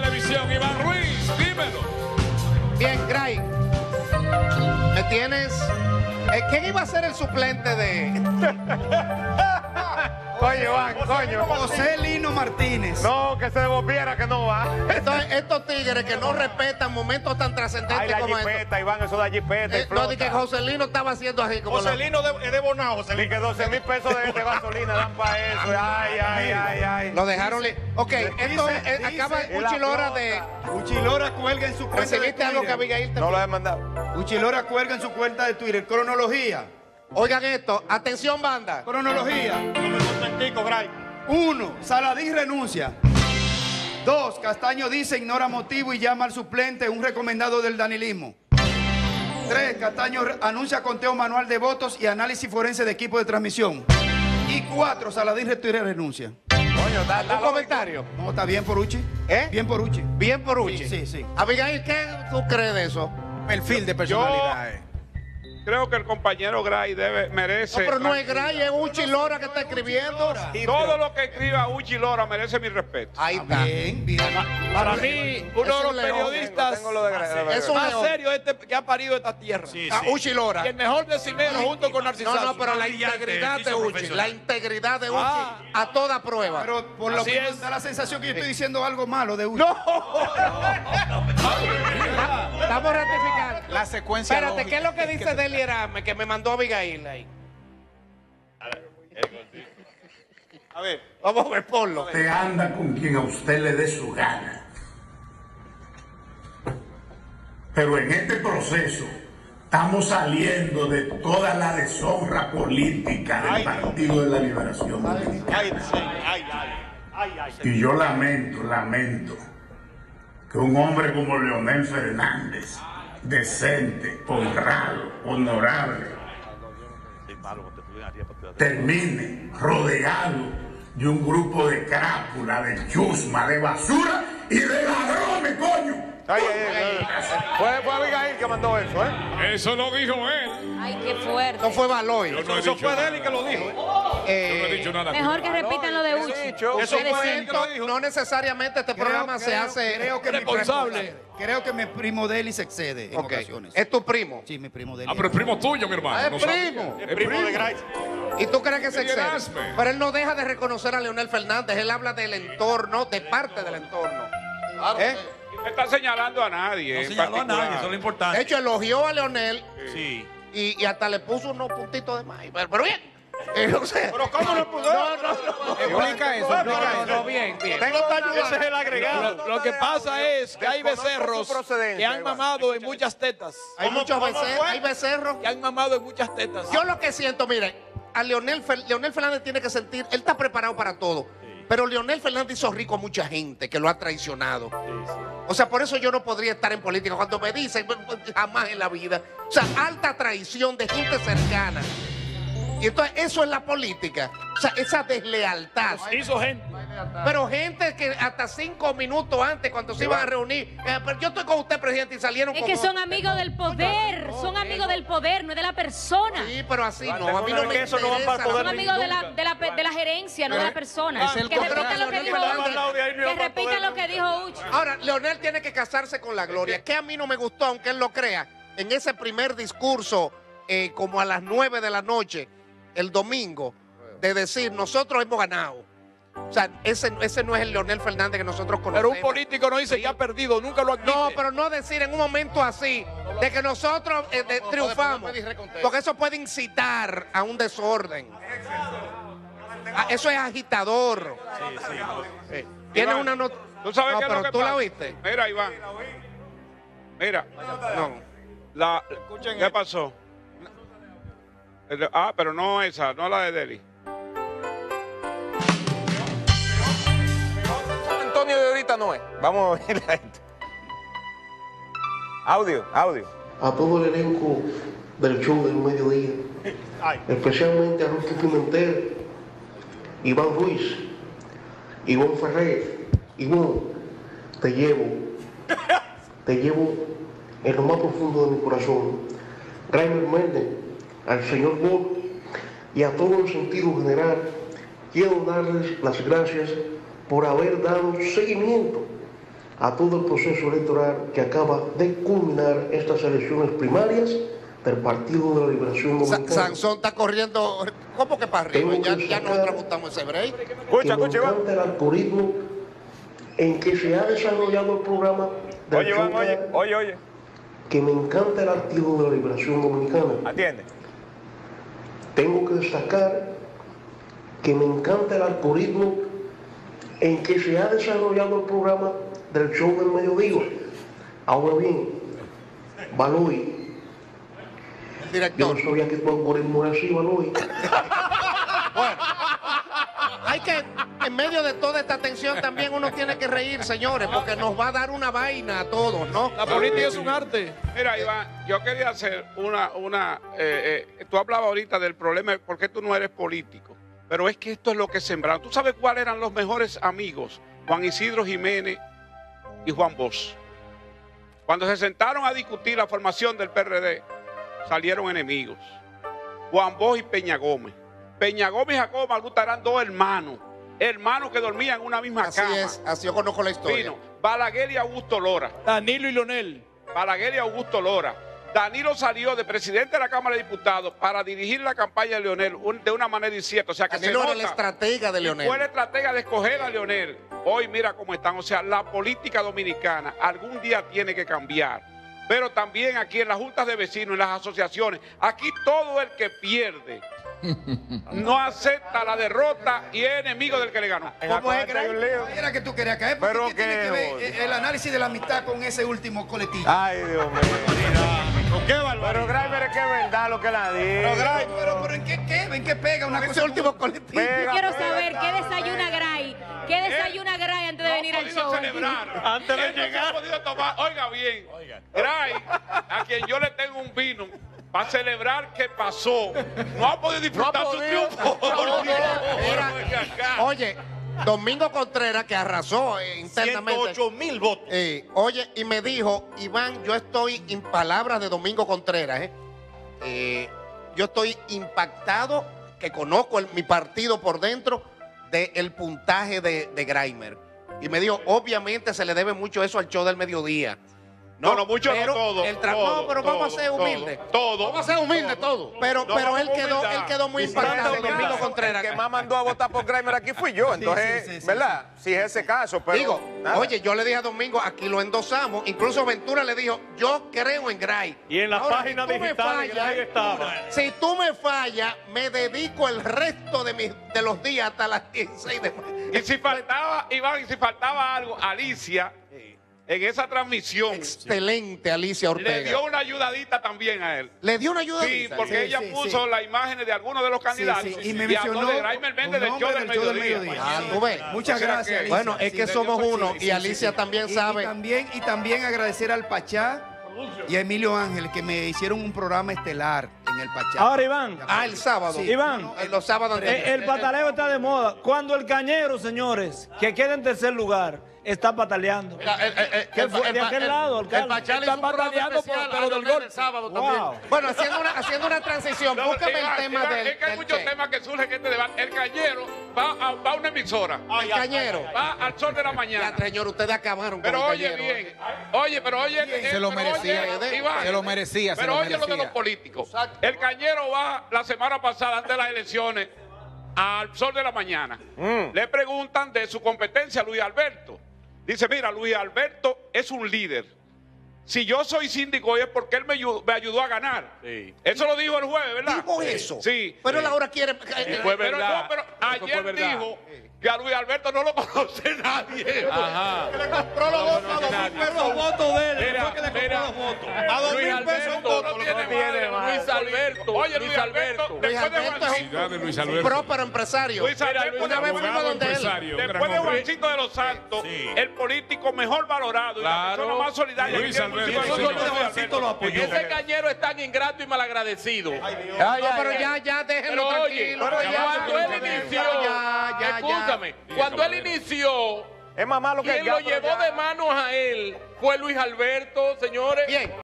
televisión. Iván Ruiz, dímelo. Bien, Gray. ¿Me tienes? ¿Quién iba a ser el suplente de...? Coño, Iván, coño. José Lino Martínez. No, que se devolviera, que no va. Estos tigres que no respetan momentos tan Ay, trascendentes la como estos. jipeta, Iván, eso da jipeta. No, de que José Lino estaba haciendo así como Joselino es de Bonao, Joselino. Ni que 12,000 pesos de gasolina dan para eso. Ay. Lo dejaron... Ok, esto acaba Uchi Lora de... Uchi Lora cuelga en su cuenta de ¿Recibiste algo que Twitter. Abigail te No lo he mandado. Uchi Lora cuelga en su cuenta de Twitter. Cronología. Oigan esto. Atención, banda. Cronología. No me contentico, Gray. 1. Saladín renuncia. 2. Castaño dice ignora motivo y llama al suplente, un recomendado del danilismo. 3. Castaño anuncia conteo manual de votos y análisis forense de equipo de transmisión. Y 4. Saladín retira renuncia. Coño, ¿Un comentario? No, está bien por Uchi. ¿Eh? Bien por Uchi. Bien por Uchi. Sí. Abigail, ¿qué tú crees de eso? Perfil de personalidad. Creo que el compañero Gray merece... No, pero no es Gray, es Uchi Lora que está escribiendo. Todo lo que escriba Uchi Lora merece mi respeto. Ahí está. Bien. Para mí, uno de los periodistas Tengo lo de Es un más león. serios que ha parido esta tierra. Uchi Lora. Y el mejor decimero junto con Narciso. No, pero la integridad de Uchi. La integridad de Uchi a toda prueba. Pero por lo Así que es. da la sensación que yo estoy diciendo algo malo de Uchi. ¡No! Estamos ratificando. La secuencia Espérate, lógica. ¿qué es lo que dice Deli Erame que me mandó Abigail ahí? A ver. Vamos a ver, ponlo. Usted anda con quien a usted le dé su gana. Pero en este proceso estamos saliendo de toda la deshonra política del Partido de la Liberación Dominicana. Y yo lamento que un hombre como Leonel Fernández, decente, honrado, honorable, termine rodeado de un grupo de crápula, de chusma, de basura y de ladrones, coño. Fue Abigail que mandó eso, ¿eh? Eso lo dijo él. Ay, qué fuerte. No fue Baloy. Yo no he Eso dicho fue nada. Deli que lo dijo. Yo no he dicho nada. Mejor que repitan lo de Uchi. Eso fue Ustedes él que lo dijo. No necesariamente este programa se hace... responsable. Creo que mi primo Deli se excede en Ok. ocasiones. Es tu primo. Sí, mi primo Deli. Ah, pero es primo tuyo, mi hermano. Es No sabía. primo. El primo de Gray. ¿Y tú crees que se Quería excede? darme. Pero él no deja de reconocer a Leonel Fernández. Él habla del entorno, de parte del entorno. ¿Eh? No está señalando a nadie. No en señaló a particular. nadie, eso es lo De importante. hecho, elogió a Leonel Sí. y hasta le puso unos puntitos de más. Pero bien. O sea, Pero ¿cómo lo pudo? Explica eso, explica eso. bien. Tengo Ese es el agregado. Lo que pasa es que hay Desconozco becerros su procedencia, que han Iván. mamado en muchas tetas. Hay muchos cómo becerros. fue? Hay becerros. Que han mamado en muchas tetas. Yo lo que siento, mire, a Leonel Fernández tiene que sentir, él está preparado para todo. Pero Leonel Fernández hizo rico a mucha gente que lo ha traicionado. O sea, por eso yo no podría estar en política. Cuando me dicen, jamás en la vida. O sea, alta traición de gente cercana. Y entonces eso es la política. O sea, esa deslealtad. Hizo gente. Pero gente que hasta 5 minutos antes, cuando se iban a reunir, pero yo estoy con usted, presidente, y salieron Es como... que son amigos del poder, son amigos del poder, no es de la persona. Sí, pero así no, a mí no me que eso no va para el interesa. poder. Son amigos de la gerencia, no de la persona. Es el Que repitan lo que dijo contrario. Uchi. Que repitan lo que dijo Uchi. Ahora, Leonel tiene que casarse con la gloria, que a mí no me gustó, aunque él lo crea, en ese primer discurso, como a las 9 de la noche, el domingo, de decir, nosotros hemos ganado. O sea, ese no es el Leonel Fernández que nosotros conocemos. Pero un político no dice que ha perdido, nunca lo admite. No, pero no decir en un momento así, de que nosotros triunfamos, porque eso puede incitar a un desorden. Eso es agitador. Tiene Iván, una nota... ¿Tú sabes No, qué es pero lo que tú la pasa? viste. Mira, Iván. Mira. No. ¿Qué pasó? Pero no esa, no la de Deli. Antonio de ahorita no es. Vamos a ver la gente. Audio. A todo el elenco del show del mediodía, especialmente a Rocky Pimentel, Iván Ruiz, Iván Ferrer. Iván, te llevo en lo más profundo de mi corazón. Rainer Méndez, al señor Bob y a todo el sentido general, quiero darles las gracias por haber dado seguimiento a todo el proceso electoral que acaba de culminar estas elecciones primarias del Partido de la Liberación Dominicana. Sansón está corriendo, ¿cómo que para arriba? Ya nosotros gustamos ese break. Que me encanta el algoritmo en que se ha desarrollado el programa del Oye, Iván, oye. que me encanta el Partido de la Liberación Dominicana. Atiende. Tengo que destacar que me encanta el algoritmo en que se ha desarrollado el programa del show del mediodía. Ahora bien, Baloy, yo no sabía que tu algoritmo era así, Baloy. Hay que, en medio de toda esta tensión, también uno tiene que reír, señores, porque nos va a dar una vaina a todos, ¿no? La política es un arte. Mira, Iván, yo quería hacer tú hablabas ahorita del problema de por qué tú no eres político, pero es que esto es lo que sembraron. ¿Tú sabes cuáles eran los mejores amigos? Juan Isidro Jiménez y Juan Bosch. Cuando se sentaron a discutir la formación del PRD, salieron enemigos. Juan Bosch y Peña Gómez. Peña Gómez y Jacobo Malbuta eran dos hermanos que dormían en una misma cama. Así es, así yo conozco la historia. Vino Balaguer y Augusto Lora. Danilo y Leonel. Balaguer y Augusto Lora. Danilo salió de presidente de la Cámara de Diputados para dirigir la campaña de Leonel de una manera incierta. O sea, que Danilo era el estratega de Leonel. Fue el estratega de escoger a Leonel. Hoy mira cómo están. O sea, la política dominicana algún día tiene que cambiar. Pero también aquí en las juntas de vecinos, en las asociaciones, aquí todo el que pierde no acepta la derrota y es enemigo del que le ganó. ¿Cómo es, Gray? Era que tú querías caer. Pero ¿Qué tiene que ver el análisis de la amistad con ese último colectivo? Ay, Dios mío. ¡Qué barbaridad! Pero Graimer es que es verdad lo que la dice. Pero ¿en qué pega una cosa? Ese último colectivo. Yo quiero saber qué desayuna Gray. ¿Qué desayuna Gray antes de venir al show? Antes de llegar. No ha podido tomar, oiga bien, Gray, a quien yo le tengo un vino para celebrar que pasó, no ha podido disfrutar su triunfo. Oye, Domingo Contreras, que arrasó internamente. 108,000 votos. Oye, y me dijo, Iván, yo estoy en palabras de Domingo Contreras, yo estoy impactado, que conozco mi partido por dentro, del puntaje de Graimer. Y me dijo, obviamente se le debe mucho eso al show del mediodía. No, mucho pero no todo. No, pero vamos a ser humildes. Todo. Vamos a ser humildes todo. Pero él quedó muy impactado, Domingo Contreras. El que más mandó a votar por Graimer aquí fui yo. Entonces, ¿verdad? Si es ese caso, pero... Digo, oye, yo le dije a Domingo, aquí lo endosamos. Incluso Ventura le dijo, yo creo en Gray. Y en las páginas digitales Gray estaba. Si tú me fallas, me dedico el resto de los días hasta las 16 de mayo. Y si faltaba, Iván, algo, Alicia... En esa transmisión. Excelente, Alicia Ortega. Le dio una ayudadita también a él. ¿Le dio una ayudadita? Sí, porque ella puso las imágenes de algunos de los candidatos. Y me mencionó de Graimer Méndez del show del mediodía. Tú ves. Muchas gracias, Alicia. Bueno, es que somos uno y Alicia también sabe. Y también agradecer al Pachá y a Emilio Ángel, que me hicieron un programa estelar en el Pachá. Ahora, Iván. El sábado. Sí. Iván. Los sábados. El pataleo está de moda. Cuando el Cañero, señores, que queda en tercer lugar, está pataleando. De aquel lado, alcalde. Está pataleando por del gol. Sábado también. Bueno, haciendo una transición, búscame el tema del... Es que hay muchos temas que surgen en este debate. El Cañero va a una emisora. El Cañero. Va al Sol de la Mañana. Señor, ustedes acabaron con pero el oye Cañero. Bien. Oye, pero oye... Se lo merecía. Iván, Se lo merecía. Pero oye lo de los políticos. El Cañero va la semana pasada, antes de las elecciones, al Sol de la Mañana. Le preguntan de su competencia a Luis Alberto. Dice, mira, Luis Alberto es un líder. Si yo soy síndico es porque él me ayudó a ganar. Sí. Eso lo dijo el jueves, ¿verdad? ¿Dijo eso? Sí. Pero él ahora quiere... Fue verdad. Pero ayer dijo que a Luis Alberto no lo conoce nadie. Ajá. Que le compró los votos a 2,000 pesos. Los votos de él. Mira, que le compró los votos. A 2,000 pesos un voto. Luis Alberto. Oye, Luis Alberto. Luis Alberto es un próspero empresario. Luis Alberto, una vez fuimos donde él. Después de Juancito de los Santos, el político mejor valorado y la persona más solidaria. Luis Alberto lo apoyó. Ese Cañero es tan ingrato y malagradecido. Pero ya déjenlo tranquilo. Cuando él inició, escúchame, cuando él inició, es más malo que quien lo llevó de manos a él fue Luis Alberto, señores. Bien,